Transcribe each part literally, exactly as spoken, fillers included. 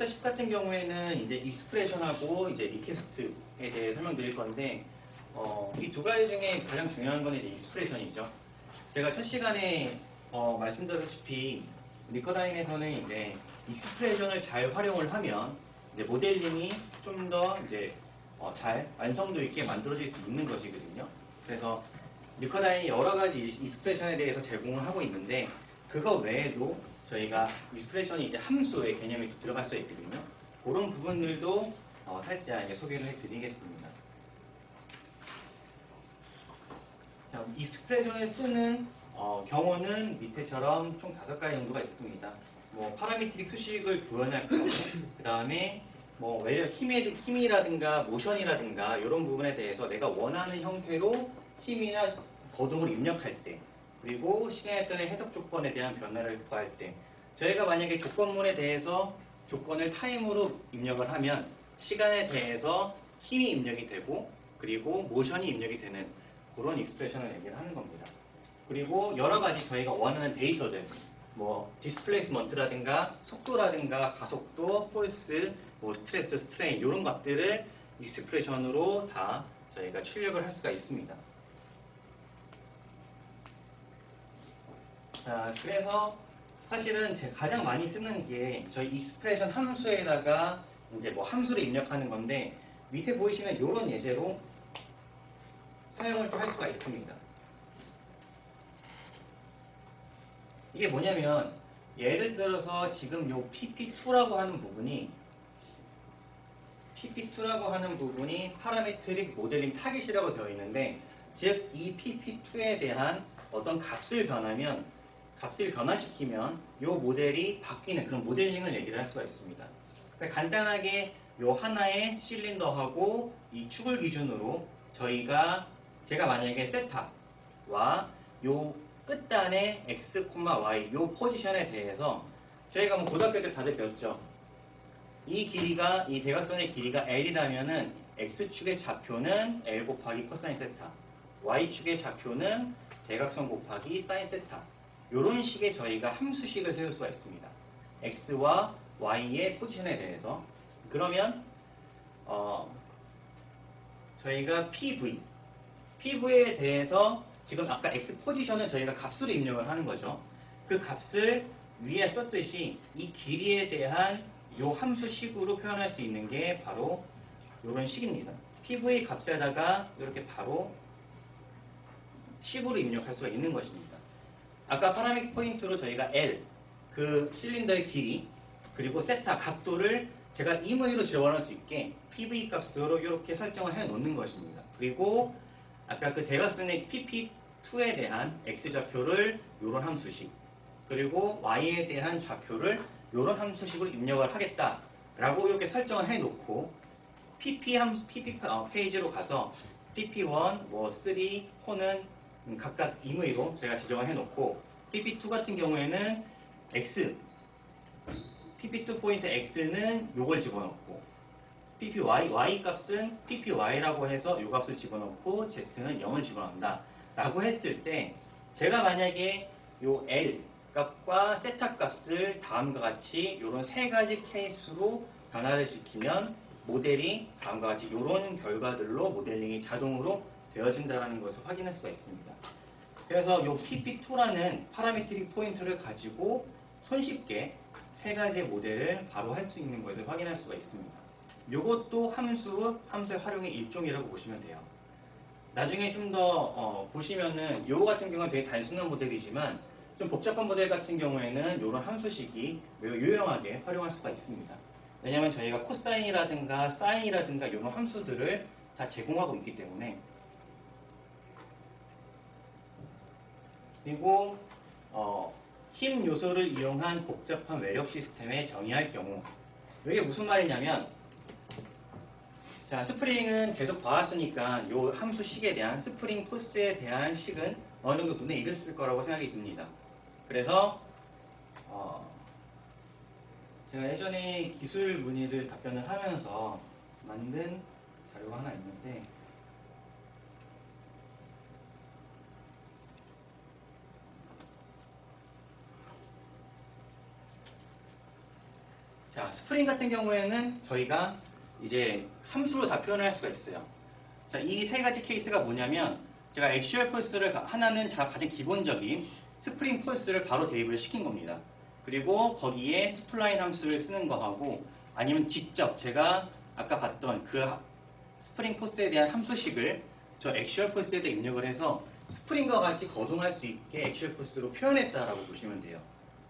챕터 십 같은 경우에는 이제 익스프레션하고 이제 리퀘스트에 대해 설명드릴 건데, 어, 이 두 가지 중에 가장 중요한 건 이제 익스프레션이죠. 제가 첫 시간에 어, 말씀드렸다시피 리커다인에서는 이제 익스프레션을 잘 활용을 하면 이제 모델링이 좀 더 이제 어, 잘 완성도 있게 만들어질 수 있는 것이거든요. 그래서 리커다인이 여러 가지 익스프레션에 대해서 제공을 하고 있는데, 그거 외에도 저희가 익스프레션이 이제 함수의 개념이 들어갈 수 있거든요. 그런 부분들도 어, 살짝 이제 소개를 해드리겠습니다. 자, 익스프레션을 쓰는 어, 경우는 밑에처럼 총 다섯 가지 정도가 있습니다. 뭐 파라미트릭 수식을 구현할 경우, 그 다음에 뭐 외려 힘의 힘이라든가 모션이라든가 이런 부분에 대해서 내가 원하는 형태로 힘이나 거동을 입력할 때, 그리고 시간에 따른 해석 조건에 대한 변화를 구할 때, 저희가 만약에 조건문에 대해서 조건을 타임으로 입력을 하면 시간에 대해서 힘이 입력이 되고, 그리고 모션이 입력이 되는 그런 익스프레션을 얘기를 하는 겁니다. 그리고 여러 가지 저희가 원하는 데이터들, 뭐 디스플레이스먼트라든가 속도라든가 가속도, 폴스, 뭐 스트레스, 스트레인 이런 것들을 익스프레션으로 다 저희가 출력을 할 수가 있습니다. 자, 그래서 사실은 제가 가장 많이 쓰는 게 저희 익스프레션 함수에다가 이제 뭐 함수를 입력하는 건데, 밑에 보이시는 이런 예제로 사용을 또 할 수가 있습니다. 이게 뭐냐면, 예를 들어서 지금 요 피피투라고 하는 부분이 피피투라고 하는 부분이 파라메트릭 모델링 타깃이라고 되어 있는데, 즉 이 피피투에 대한 어떤 값을 변하면 값을 변화시키면 이 모델이 바뀌는 그런 모델링을 얘기를 할 수가 있습니다. 그러니까 간단하게 이 하나의 실린더하고 이 축을 기준으로 저희가 제가 만약에 세타와 이 끝단의 x, y 이 포지션에 대해서 저희가 뭐 고등학교 때 다들 배웠죠. 이 길이가 이 대각선의 길이가 L이라면은 x축의 좌표는 L 곱하기 코사인 세타, y축의 좌표는 대각선 곱하기 사인 세타, 이런 식의 저희가 함수식을 세울 수가 있습니다. x와 y의 포지션에 대해서. 그러면 어, 저희가 pv, pv에 대해서 지금 아까 x 포지션은 저희가 값으로 입력을 하는 거죠. 그 값을 위에 썼듯이 이 길이에 대한 이 함수식으로 표현할 수 있는 게 바로 이런 식입니다. pv 값에다가 이렇게 바로 식으로 입력할 수가 있는 것입니다. 아까 파라믹 포인트로 저희가 L, 그 실린더의 길이, 그리고 세타, 각도를 제가 임의로 지원할 수 있게 pv 값으로 이렇게 설정을 해 놓는 것입니다. 그리고 아까 그 대각선의 피피투에 대한 x좌표를 이런 함수식, 그리고 y에 대한 좌표를 이런 함수식으로 입력을 하겠다라고 이렇게 설정을 해 놓고, pp 함수, pp 어, 페이지로 가서 피피원, 뭐 삼, 사는 각각 임의로 제가 지정을 해놓고, 피피투 같은 경우에는 x, 피피투 포인트 x는 요걸 집어넣고, ppy, y 값은 ppy라고 해서 요 값을 집어넣고, z는 영을 집어넣는다 라고 했을 때, 제가 만약에 요 l 값과 세타 값을 다음과 같이 요런 세 가지 케이스로 변화를 시키면 모델이 다음과 같이 이런 결과들로 모델링이 자동으로 되어진다는 것을 확인할 수가 있습니다. 그래서 이 피피투라는 파라미트릭 포인트를 가지고 손쉽게 세 가지의 모델을 바로 할 수 있는 것을 확인할 수가 있습니다. 이것도 함수, 함수의 활용의 일종이라고 보시면 돼요. 나중에 좀 더 어, 보시면은 요 같은 경우는 되게 단순한 모델이지만 좀 복잡한 모델 같은 경우에는 이런 함수식이 매우 유용하게 활용할 수가 있습니다. 왜냐하면 저희가 코사인이라든가 사인이라든가 이런 함수들을 다 제공하고 있기 때문에. 그리고 어, 힘 요소를 이용한 복잡한 외력 시스템에 정의할 경우, 이게 무슨 말이냐면, 자, 스프링은 계속 봐왔으니까 요 함수식에 대한, 스프링 포스에 대한 식은 어느 정도 눈에 익었을 거라고 생각이 듭니다. 그래서 어, 제가 예전에 기술 문의를 답변을 하면서 만든 자료가 하나 있는데, 자, 스프링 같은 경우에는 저희가 이제 함수로 다 표현할 수가 있어요. 자, 이 세 가지 케이스가 뭐냐면 제가 액슈얼 폴스를 하나는 자 가장 기본적인 스프링 폴스를 바로 대입을 시킨 겁니다. 그리고 거기에 스플라인 함수를 쓰는 거하고 아니면 직접 제가 아까 봤던 그 스프링 폴스에 대한 함수식을 저 액슈얼 폴스에다 입력을 해서 스프링과 같이 거동할 수 있게 액슈얼 폴스로 표현했다라고 보시면 돼요.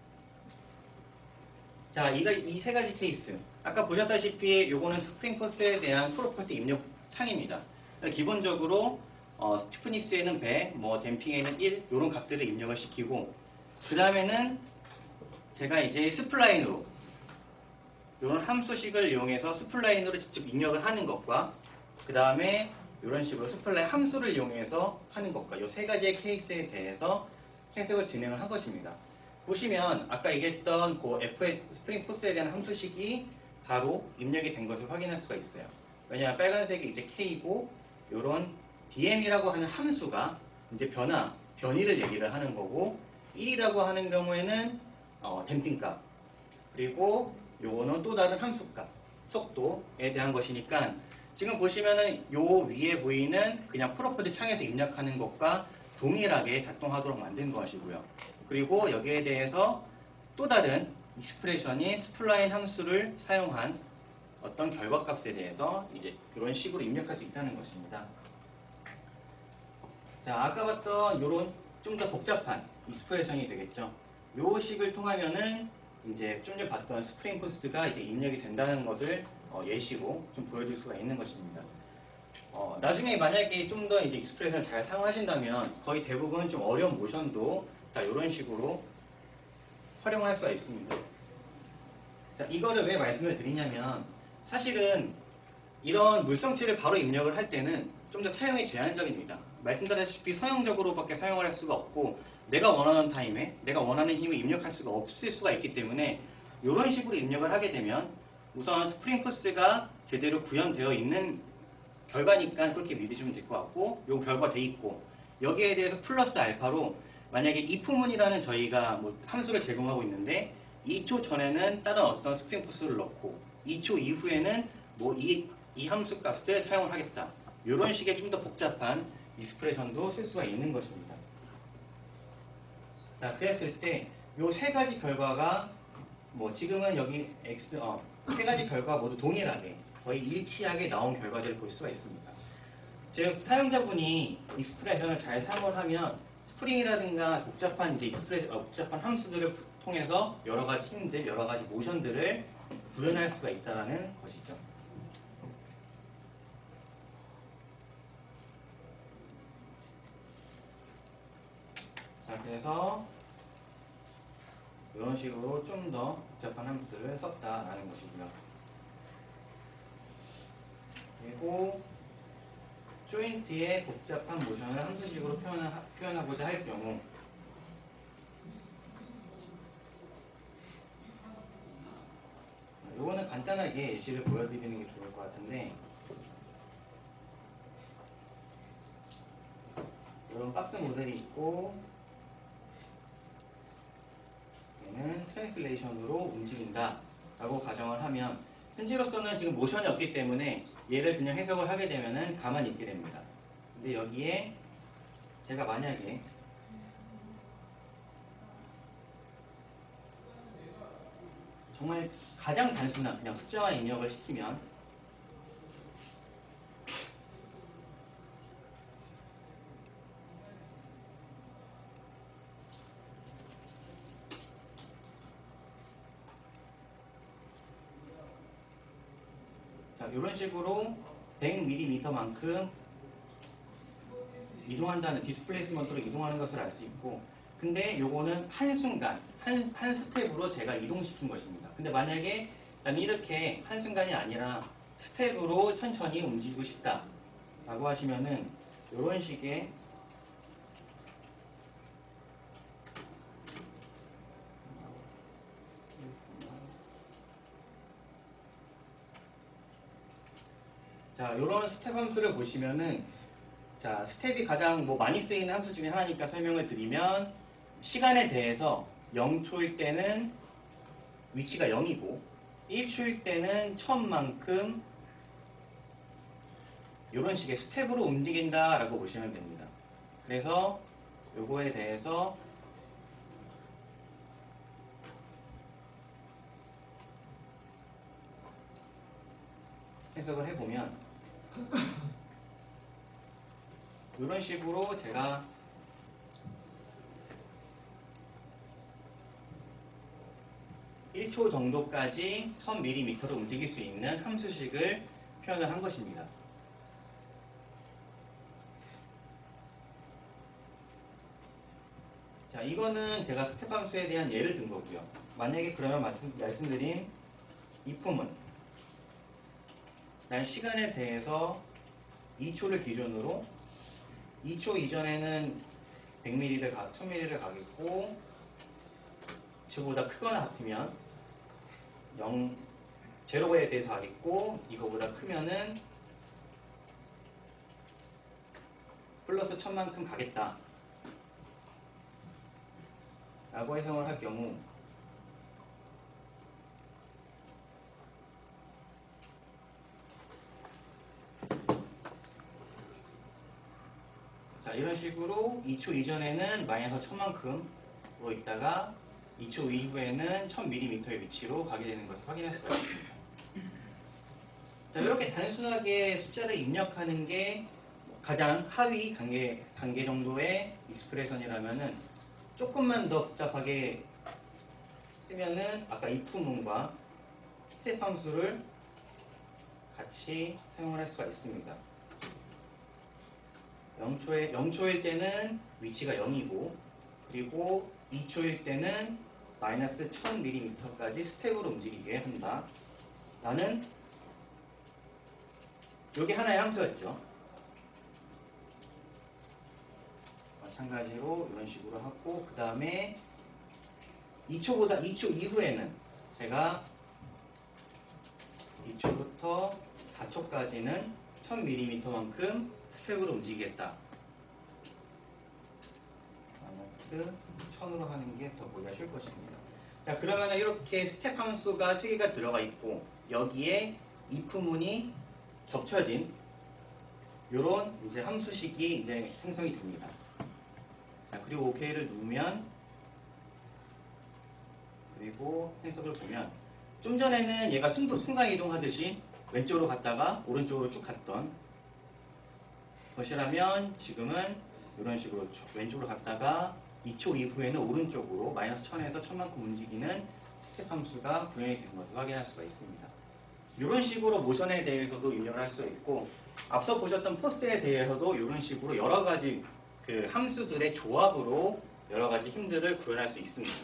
자, 이 세 가지 케이스. 아까 보셨다시피 요거는 스프링 폴스에 대한 프로퍼티 입력 창입니다. 기본적으로 어, 스티프니스에는 백, 뭐 댐핑에는 일 이런 값들을 입력을 시키고 그 다음에는 제가 이제 스플라인으로 이런 함수식을 이용해서 스플라인으로 직접 입력을 하는 것과 그 다음에 이런 식으로 스플라인 함수를 이용해서 하는 것과 이 세 가지의 케이스에 대해서 해석을 진행을 한 것입니다. 보시면 아까 얘기했던 그 F의 스프링 폴스에 대한 함수식이 바로 입력이 된 것을 확인할 수가 있어요. 왜냐하면 빨간색이 이제 K고 이런 디엠이라고 하는 함수가 이제 변화, 변이를 얘기를 하는 거고 일이라고 하는 경우에는 어, 댐핑값 그리고 요거는 또 다른 함수값, 속도에 대한 것이니까 지금 보시면은 요 위에 보이는 그냥 프로퍼티 창에서 입력하는 것과 동일하게 작동하도록 만든 것이고요. 그리고 여기에 대해서 또 다른 익스프레션이 스플라인 함수를 사용한 어떤 결과값에 대해서 이제 이런 식으로 입력할 수 있다는 것입니다. 자, 아까 봤던 이런 좀 더 복잡한 익스프레션이 되겠죠. 요 식을 통하면은 이제 좀 전에 봤던 스프링 폴스가 이제 입력이 된다는 것을 어, 예시로 좀 보여줄 수가 있는 것입니다. 어, 나중에 만약에 좀 더 이제 익스프레션을 잘 사용하신다면 거의 대부분 좀 어려운 모션도 자, 이런 식으로 활용할 수가 있습니다. 자, 이거를 왜 말씀을 드리냐면 사실은 이런 물성치를 바로 입력을 할 때는 좀 더 사용이 제한적입니다. 말씀드렸다시피 서형적으로밖에 사용을 할 수가 없고 내가 원하는 타임에 내가 원하는 힘을 입력할 수가 없을 수가 있기 때문에 이런 식으로 입력을 하게 되면 우선 스프링 폴스가 제대로 구현되어 있는 결과니까 그렇게 믿으시면 될 것 같고 요 결과 돼 있고 여기에 대해서 플러스 알파로 만약에 if문이라는 저희가 뭐 함수를 제공하고 있는데 이 초 전에는 다른 어떤 스프링 폴스를 넣고 이 초 이후에는 뭐 이 이 함수 값을 사용을 하겠다. 이런 식의 좀 더 복잡한 익스프레션도 쓸 수가 있는 것입니다. 자, 그랬을 때 요 세 가지 결과가 뭐 지금은 여기 x 어, 세 가지 결과 모두 동일하게 거의 일치하게 나온 결과들을 볼 수가 있습니다. 즉 사용자분이 익스프레션을 잘 사용을 하면 스프링이라든가 복잡한 이제 익스프레 어, 복잡한 함수들을 통해서 여러 가지 힘들, 여러 가지 모션들을 구현할 수가 있다는 것이죠. 자, 그래서 이런 식으로 좀 더 복잡한 함수들을 썼다라는 것이고요. 그리고 조인트의 복잡한 모션을 함수식으로 표현하, 표현하고자 할 경우 이거는 간단하게 예시를 보여드리는 게 좋을 것 같은데 이런 박스 모델이 있고 얘는 트랜슬레이션으로 움직인다 라고 가정을 하면 현재로서는 지금 모션이 없기 때문에 얘를 그냥 해석을 하게 되면 가만히 있게 됩니다. 근데 여기에 제가 만약에 정말 가장 단순한 그냥 숫자만 입력을 시키면 자, 이런 식으로 백 밀리미터만큼 이동한다는 디스플레이스먼트로 이동하는 것을 알 수 있고 근데 요거는 한순간 한, 한 스텝으로 제가 이동시킨 것입니다. 근데 만약에 나는 이렇게 한순간이 아니라 스텝으로 천천히 움직이고 싶다 라고 하시면은 이런 식의 자, 이런 스텝 함수를 보시면은 자, 스텝이 가장 뭐 많이 쓰이는 함수 중에 하나니까 설명을 드리면 시간에 대해서 영 초일 때는 위치가 영이고 일 초일 때는 천만큼 이런 식의 스텝으로 움직인다 라고 보시면 됩니다. 그래서 요거에 대해서 해석을 해보면 이런 식으로 제가 일 초 정도까지 천 밀리미터로 움직일 수 있는 함수식을 표현을 한 것입니다. 자, 이거는 제가 스텝 함수에 대한 예를 든 거고요. 만약에 그러면 말씀, 말씀드린 if은 난 시간에 대해서 이 초를 기준으로 이 초 이전에는 백 밀리미터를 가, 천 밀리미터를 가겠고 이보다 크거나 같으면 영, 제로에 대해서 하겠고 이거보다 크면은 플러스 천만큼 가겠다 라고 해석을 할 경우 자, 이런 식으로 이 초 이전에는 마이너스 천만큼으로 있다가 이 초 이후에는 천 밀리미터의 위치로 가게 되는 것을 확인할 수가 있습니다. 자, 이렇게 단순하게 숫자를 입력하는 게 가장 하위 단계, 단계 정도의 익스프레션이라면은 조금만 더 복잡하게 쓰면은 아까 if문과 스텝 함수를 같이 사용을 할 수가 있습니다. 영 초에, 영 초일 때는 위치가 영이고 그리고 이 초일 때는 마이너스 천 밀리미터까지 스텝으로 움직이게 한다. 라는 이게 하나의 함수였죠. 마찬가지로 이런 식으로 하고 그 다음에 이 초보다 이 초 이후에는 제가 이 초부터 사 초까지는 천 밀리미터만큼 스텝으로 움직이겠다. 마이너스 천으로 하는 게 더 보기가 쉬울 것입니다. 자, 그러면 이렇게 스텝 함수가 세 개가 들어가 있고 여기에 if문이 겹쳐진 이런 이제 함수식이 이제 생성이 됩니다. 자, 그리고 오케이를 누르면 그리고 해석을 보면 좀 전에는 얘가 순도 순간 이동하듯이 왼쪽으로 갔다가 오른쪽으로 쭉 갔던 것이라면 지금은 이런 식으로 왼쪽으로 갔다가 이 초 이후에는 오른쪽으로 마이너스 천에서 천만큼 움직이는 스텝 함수가 구현이 되는 것을 확인할 수가 있습니다. 이런 식으로 모션에 대해서도 입력을 할 수 있고 앞서 보셨던 포스에 대해서도 이런 식으로 여러 가지 그 함수들의 조합으로 여러 가지 힘들을 구현할 수 있습니다.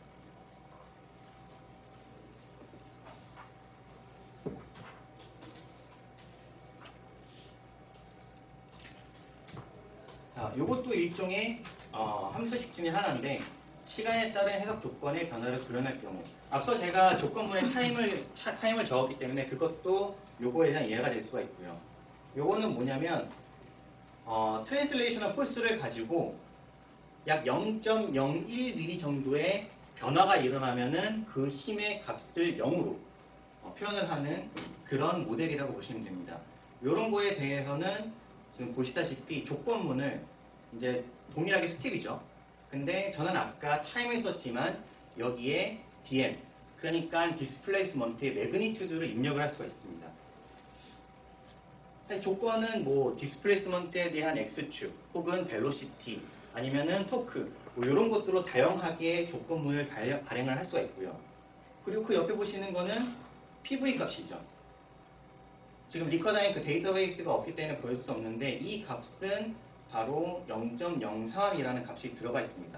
자, 이것도 일종의 어, 함수식 중에 하나인데 시간에 따른 해석 조건의 변화를 구현할 경우 앞서 제가 조건문에 타임을, 차, 타임을 적었기 때문에 그것도 요거에 대한 이해가 될 수가 있고요. 요거는 뭐냐면 어, 트랜슬레이셔널 포스를 가지고 약 영 점 영일 밀리미터 정도의 변화가 일어나면은 그 힘의 값을 영으로 어, 표현을 하는 그런 모델이라고 보시면 됩니다. 요런 거에 대해서는 지금 보시다시피 조건문을 이제 동일하게 스텝이죠. 근데 저는 아까 타임을 썼지만 여기에 디엠, 그러니까 디스플레이스먼트의 매그니튜드를 입력을 할 수가 있습니다. 조건은 뭐 디스플레이스먼트에 대한 X축 혹은 벨로시티 아니면은 토크 뭐 이런 것들로 다양하게 조건문을 발행을 할 수가 있고요. 그리고 그 옆에 보시는 거는 피브이 값이죠. 지금 리커다인 그 데이터베이스가 없기 때문에 보여줄 수 없는데 이 값은 바로 영 점 영삼이라는 값이 들어가 있습니다.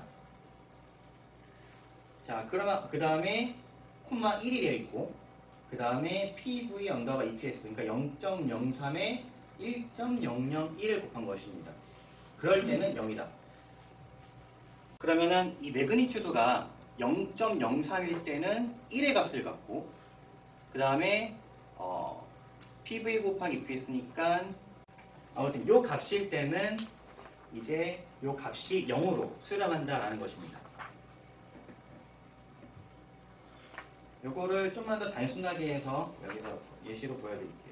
자, 그러면 그 다음에 콤마 일이 되어 있고 그 다음에 피브이 언더바 이피에스 그러니까 영 점 영삼에 일 점 영영일을 곱한 것입니다. 그럴 때는 영이다. 그러면은 이 매그니튜드가 영 점 영삼일 때는 일의 값을 갖고 그 다음에 어, 피브이 곱하기 이피에스니까 아무튼 요 값일 때는 이제 요 값이 영으로 수렴한다라는 것입니다. 요거를 좀만 더 단순하게 해서 여기서 예시로 보여드릴게요.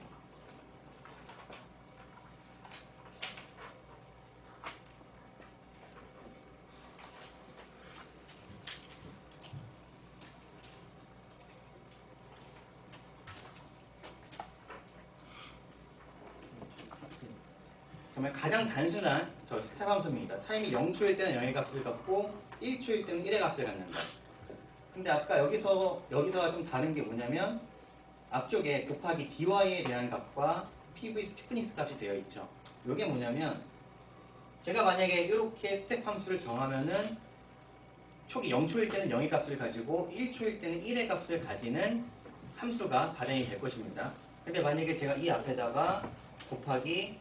정말 가장 단순한 저 스텝 함수입니다. 타임이 영 초일 때는 영의 값을 갖고 일 초일 때는 일의 값을 갖는다. 근데 아까 여기서 여기서가 좀 다른 게 뭐냐면 앞쪽에 곱하기 dy에 대한 값과 pv 스티프니스 값이 되어 있죠. 이게 뭐냐면 제가 만약에 이렇게 스텝 함수를 정하면은 초기 영 초일 때는 영의 값을 가지고 일 초일 때는 일의 값을 가지는 함수가 발행이 될 것입니다. 근데 만약에 제가 이 앞에다가 곱하기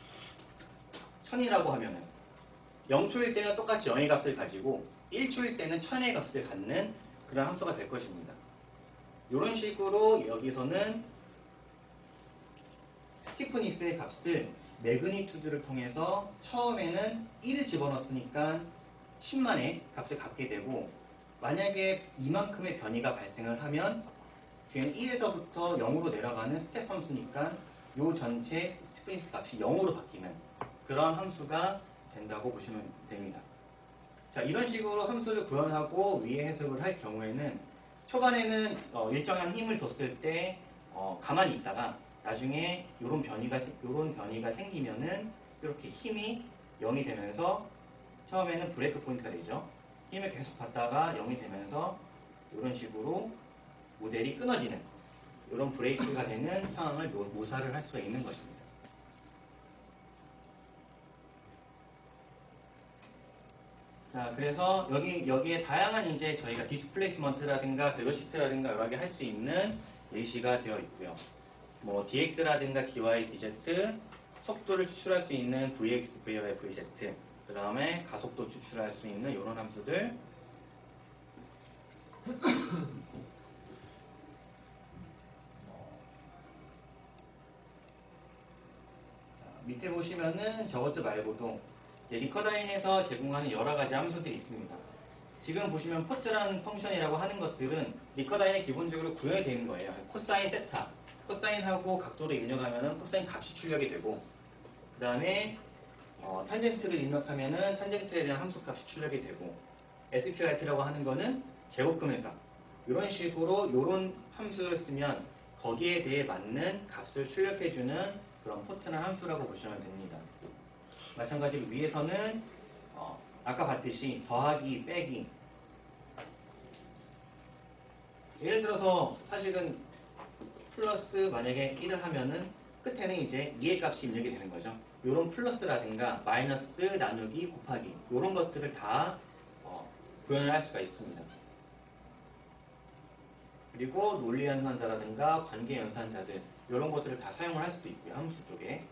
천이라고 하면은 영 초일 때는 똑같이 영의 값을 가지고 일 초일 때는 천의 값을 갖는 그런 함수가 될 것입니다. 이런 식으로 여기서는 스티프니스의 값을 매그니투드를 통해서 처음에는 일을 집어넣었으니까 십만의 값을 갖게 되고 만약에 이만큼의 변이가 발생을 하면 뒤에는 일에서부터 영으로 내려가는 스텝 함수니까 이 전체 스티프니스 값이 영으로 바뀌는 그런 함수가 된다고 보시면 됩니다. 자, 이런 식으로 함수를 구현하고 위에 해석을 할 경우에는 초반에는 어, 일정한 힘을 줬을 때 어, 가만히 있다가 나중에 이런 변이가 이런 변이가 생기면은 이렇게 힘이 영이 되면서 처음에는 브레이크 포인트가 되죠. 힘을 계속 받다가 영이 되면서 이런 식으로 모델이 끊어지는 이런 브레이크가 되는 상황을 묘사를 할 수가 있는 것입니다. 자, 그래서 여기, 여기에 다양한 이제 저희가 디스플레이스먼트라든가 벨로시티라든가 여러 개 할 수 있는 예시가 되어 있고요. 뭐, dx라든가 dy, dz, 속도를 추출할 수 있는 vx, vy, vz, 그 다음에 가속도 추출할 수 있는 이런 함수들. 밑에 보시면은 저것도 말고도 리커다인에서 제공하는 여러 가지 함수들이 있습니다. 지금 보시면 포츠라는 펑션이라고 하는 것들은 리커다인에 기본적으로 구현이 되는 거예요. 코사인 세타, 코사인하고 각도를 입력하면은 코사인 값이 출력이 되고, 그 다음에 어, 탄젠트를 입력하면은 탄젠트에 대한 함수 값이 출력이 되고, 에스큐알티라고 하는 거는 제곱근의 값. 이런 식으로 이런 함수를 쓰면 거기에 대해 맞는 값을 출력해주는 그런 포트나 함수라고 보시면 됩니다. 마찬가지로 위에서는 어, 아까 봤듯이 더하기, 빼기. 예를 들어서 사실은 플러스 만약에 일을 하면은 끝에는 이제 이의 값이 입력이 되는 거죠. 이런 플러스라든가 마이너스, 나누기, 곱하기 이런 것들을 다 어, 구현을 할 수가 있습니다. 그리고 논리 연산자라든가 관계 연산자들 이런 것들을 다 사용을 할 수도 있고요. 함수 쪽에.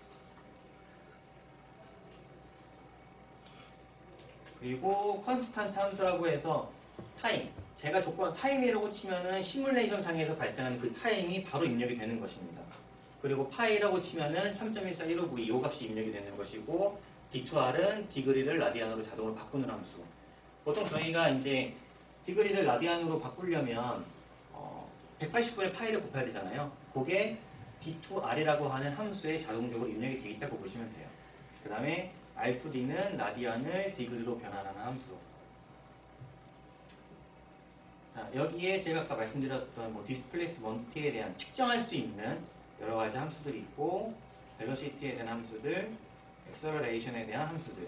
그리고 컨스탄트 함수라고 해서 타임, 제가 조건 타임이라고 치면은 시뮬레이션 상에서 발생하는 그 타임이 바로 입력이 되는 것입니다. 그리고 파이라고 치면은 삼 점 일사일오구이 이 값이 입력이 되는 것이고, 디 투 알은 디그리를 라디안으로 자동으로 바꾸는 함수. 보통 저희가 이제 디그리를 라디안으로 바꾸려면 어, 백팔십 분의 파이를 곱해야 되잖아요. 그게 디 투 알이라고 하는 함수에 자동적으로 입력이 되어 있다고 보시면 돼요. 그 다음에 알 투 디는 라디안을 디그리로 변환하는 함수. 자, 여기에 제가 아까 말씀드렸던 뭐 디스플레이스먼트에 대한 측정할 수 있는 여러 가지 함수들이 있고, 벨로시티에 대한 함수들, 액셀러레이션에 대한 함수들.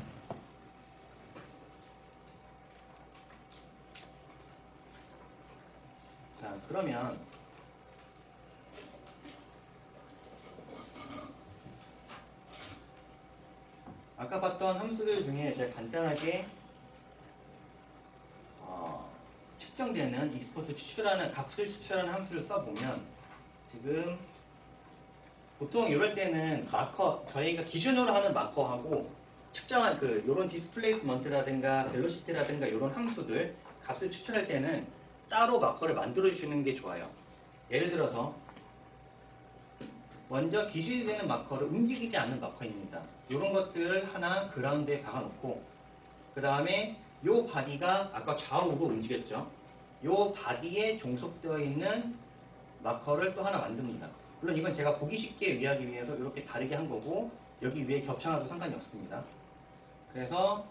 자, 그러면 아까 봤던 함수들 중에 제가 간단하게 어, 측정되는 익스포트 추출하는 값을 추출하는 함수를 써보면, 지금 보통 이럴 때는 마커, 저희가 기준으로 하는 마커하고 측정한 그 요런 디스플레이스먼트라든가 벨로시티라든가 이런 함수들 값을 추출할 때는 따로 마커를 만들어 주시는 게 좋아요. 예를 들어서 먼저 기준이 되는 마커를 움직이지 않는 마커입니다. 이런 것들을 하나 그라운드에 박아놓고, 그 다음에 요 바디가 아까 좌우로 움직였죠. 요 바디에 종속되어 있는 마커를 또 하나 만듭니다. 물론 이건 제가 보기 쉽게 이해하기 위해서 이렇게 다르게 한 거고 여기 위에 겹쳐놔도 상관이 없습니다. 그래서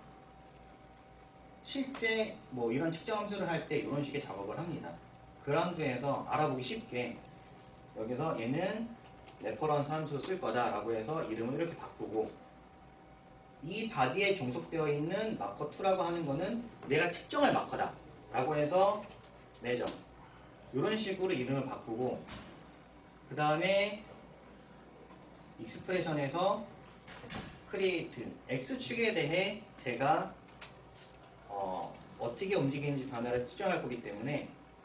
실제 뭐 이런 측정 함수를 할 때 이런 식의 작업을 합니다. 그라운드에서 알아보기 쉽게 여기서 얘는 레퍼런스 함수 쓸 거다라고 해서 이름을 이렇게 바꾸고 이 바디에 종속되어 있는 마커 이라고 하는 거는 내가 측정할 마커다 라고 해서 매점 이런 식으로 이름을 바꾸고 그 다음에 익스프레션에서 크리에이트 X축에 대해 제가 어, 어떻게 움직이는지 변화를 측정할 거기 때문에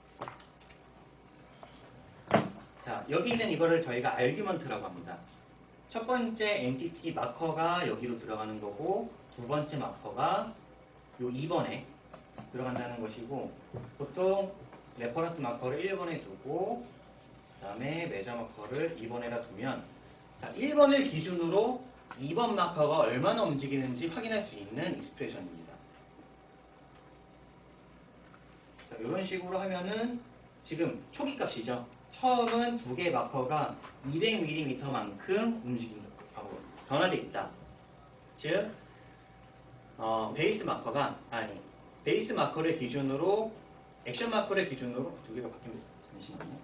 자 여기 있는 이거를 저희가 아규먼트라고 합니다. 첫 번째 엔티티 마커가 여기로 들어가는 거고 두 번째 마커가 요 이 번에 들어간다는 것이고 보통 레퍼런스 마커를 일 번에 두고 그 다음에 메저 마커를 이 번에다 두면 자, 일 번을 기준으로 이 번 마커가 얼마나 움직이는지 확인할 수 있는 익스프레션입니다. 자, 이런 식으로 하면은 지금 초기 값이죠. 처음은 두 개의 마커가 이백 밀리미터만큼 움직인다고 변화되어 있다. 즉 어, 베이스 마커가 아니 베이스 마커를 기준으로 액션 마커를 기준으로 두 개가 바뀝니다. 잠시만요.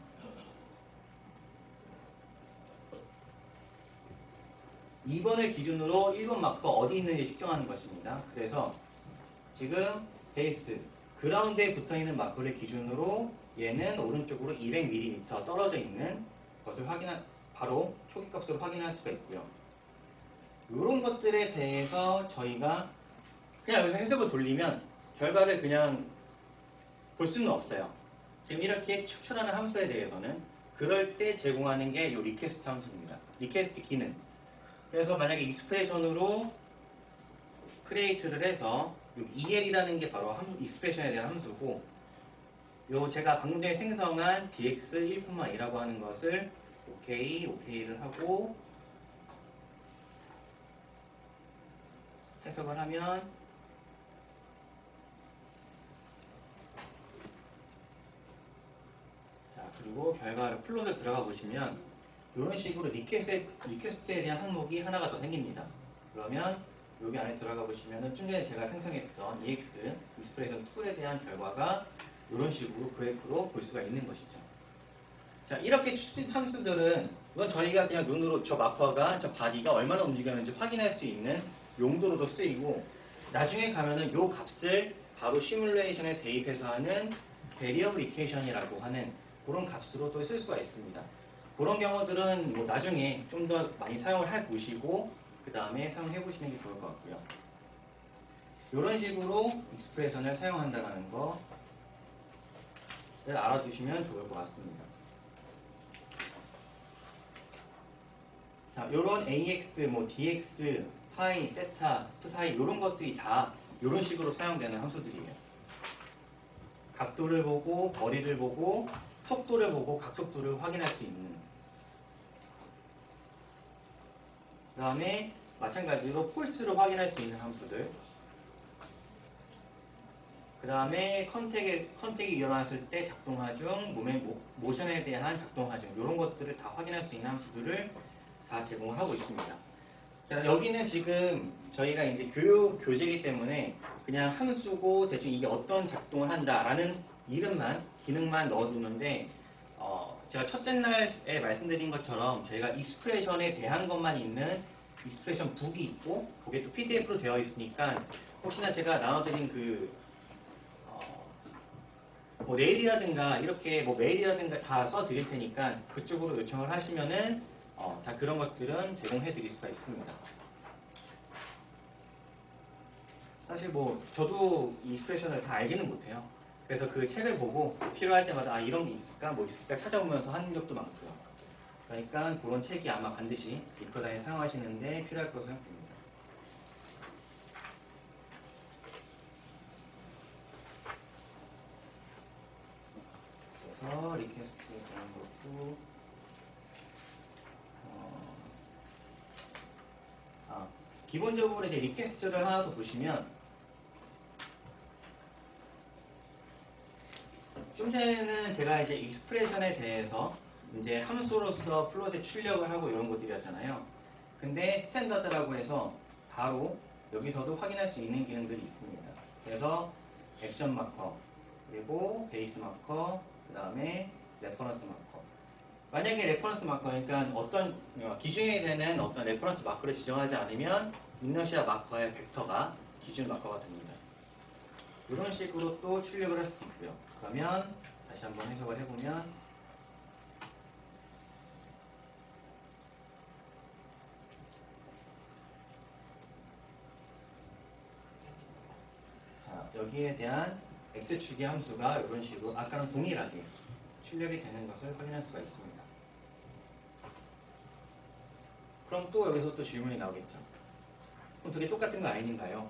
이 번을 기준으로 일 번 마커 어디 있는지 측정하는 것입니다. 그래서 지금 베이스 그라운드에 붙어있는 마커를 기준으로 얘는 오른쪽으로 이백 밀리미터 떨어져 있는 것을 확인한 바로 초기 값으로 확인할 수가 있고요. 이런 것들에 대해서 저희가 그냥 여기서 해석을 돌리면 결과를 그냥 볼 수는 없어요. 지금 이렇게 추출하는 함수에 대해서는 그럴 때 제공하는 게 이 리퀘스트 함수입니다. 리퀘스트 기능. 그래서 만약에 익스프레션으로 크리에이트를 해서 이엘이라는 게 바로 함, 익스프레션에 대한 함수고 요 제가 방금 전에 생성한 디엑스 일, 이라고 하는 것을 오케이, 오케이를 하고 해석을 하면 자 그리고 결과를 플롯을 들어가 보시면 이런 식으로 리퀘스트, 리퀘스트에 대한 항목이 하나가 더 생깁니다. 그러면 여기 안에 들어가 보시면은 좀 전에 제가 생성했던 이엑스 익스프레션 이에 대한 결과가 이런 식으로 그래프로 볼 수가 있는 것이죠. 자 이렇게 추진 함수들은 이건 저희가 그냥 눈으로 저 마커가 저 바디가 얼마나 움직였는지 확인할 수 있는 용도로도 쓰이고 나중에 가면은 요 값을 바로 시뮬레이션에 대입해서 하는 베리어블 이퀘이션이라고 하는 그런 값으로 또 쓸 수가 있습니다. 그런 경우들은 뭐 나중에 좀 더 많이 사용을 해 보시고 그 다음에 사용해 보시는 게 좋을 것 같고요. 이런 식으로 익스프레션을 사용한다는 거를 알아두시면 좋을 것 같습니다. 자, 이런 에이엑스, 뭐 디엑스, 파이, 세타, 프사이 이런 것들이 다 이런 식으로 사용되는 함수들이에요. 각도를 보고 거리를 보고 속도를 보고 각속도를 확인할 수 있는 그 다음에 마찬가지로 폴스를 확인할 수 있는 함수들 그 다음에 컨택에, 컨택이 일어났을 때 작동하 중, 몸의 모션에 대한 작동하 중 이런 것들을 다 확인할 수 있는 함수들을 다 제공을 하고 있습니다. 자, 여기는 지금 저희가 이제 교육 교재이기 때문에 그냥 함수고 대충 이게 어떤 작동을 한다라는 이름만, 기능만 넣어두는데 어, 제가 첫째 날에 말씀드린 것처럼 저희가 익스프레션에 대한 것만 있는 익스프레션 북이 있고 그게 또 피디에프로 되어 있으니까 혹시나 제가 나눠드린 그 어, 뭐 내일이라든가 이렇게 뭐 메일이라든가 다 써드릴 테니까 그쪽으로 요청을 하시면은 어, 다 그런 것들은 제공해 드릴 수가 있습니다. 사실 뭐 저도 이 익스프레션을 다 알지는 못해요. 그래서 그 책을 보고 필요할 때마다 아 이런 게 있을까 뭐 있을까 찾아보면서 하는 적도 많고요. 그러니까 그런 책이 아마 반드시 리커다에 사용하시는데 필요할 것으로 생각됩니다. 그래서 리퀘스트에 대한 것도 어, 아, 기본적으로 이제 리퀘스트를 하나 더 보시면 문제는 제가 이제 익스프레션에 대해서 이제 함수로서 플롯에 출력을 하고 이런 것들이었잖아요. 근데 스탠다드라고 해서 바로 여기서도 확인할 수 있는 기능들이 있습니다. 그래서 액션 마커, 그리고 베이스 마커, 그 다음에 레퍼런스 마커. 만약에 레퍼런스 마커, 그러니까 어떤 기준이 되는 어떤 레퍼런스 마커를 지정하지 않으면 이너시아 마커의 벡터가 기준 마커가 됩니다. 이런 식으로 또 출력을 할 수도 있고요. 그러면 다시 한번 해석을 해보면 자, 여기에 대한 x축의 함수가 이런 식으로 아까랑 동일하게 출력이 되는 것을 확인할 수가 있습니다. 그럼 또 여기서 또 질문이 나오겠죠. 그럼 두 개 똑같은 거 아닌가요?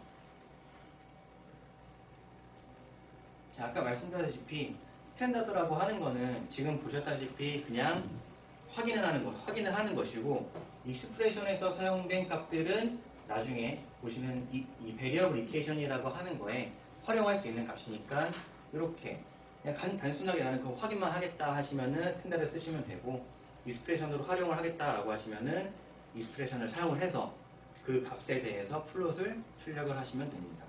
자, 아까 말씀드렸다시피 스탠다드라고 하는 거는 지금 보셨다시피 그냥 확인을 하는 것, 확인을 하는 것이고 익스프레션에서 사용된 값들은 나중에 보시는 이, 이 베리어블 이퀘이션이라고 하는 거에 활용할 수 있는 값이니까 이렇게 그냥 간, 단순하게 나는 그 확인만 하겠다 하시면은 스탠다드 쓰시면 되고 익스프레션으로 활용을 하겠다라고 하시면은 익스프레션을 사용을 해서 그 값에 대해서 플롯을 출력을 하시면 됩니다.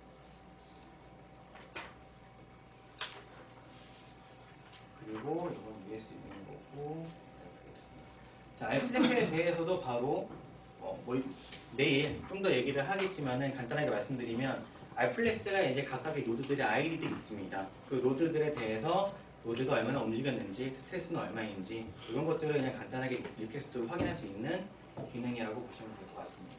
그리고 이건 위에 쓰이는 거고. 자, 알플렉스에 대해서도 바로 어, 뭐 내일 좀 더 얘기를 하겠지만은 간단하게 말씀드리면 알플렉스가 이제 각각의 노드들의 아이디들이 있습니다. 그 노드들에 대해서 노드가 얼마나 움직였는지, 스트레스는 얼마인지 이런 것들을 그냥 간단하게 리퀘스트로 확인할 수 있는 기능이라고 보시면 될 것 같습니다.